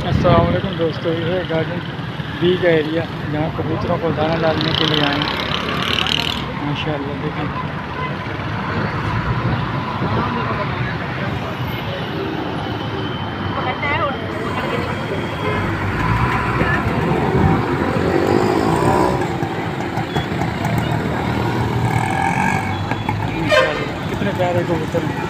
अस्सलाम वालेकुम दोस्तों, ये है गार्डन बी का एरिया जहाँ कबूतरों को दाना डालने के लिए आए। माशाल्लाह देखें, माशाल्लाह कितने प्यारे कबूतर हैं।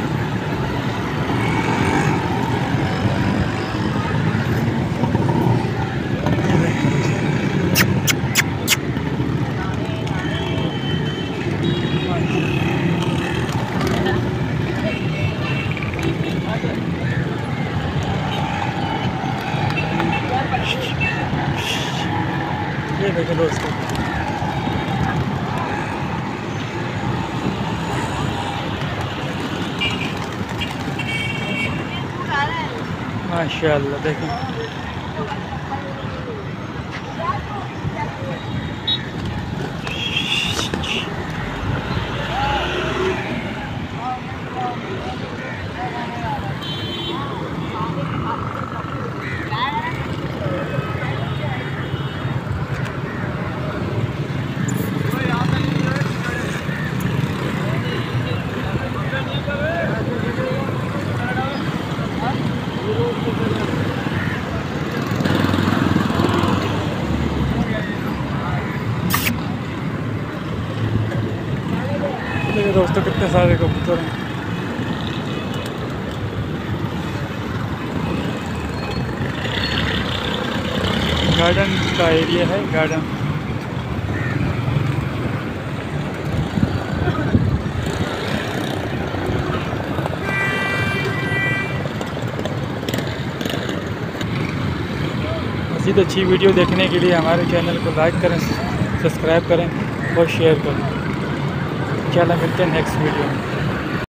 ये देखें दोस्तों, माशाल्लाह देखें, देखिए दोस्तों कितने सारे कबूतर हैं। गार्डन का एरिया है, गार्डन। मज़ीद अच्छी वीडियो देखने के लिए हमारे चैनल को लाइक करें, सब्सक्राइब करें और शेयर करें। इंशाल्लाह मिलते हैं नेक्स्ट वीडियो में।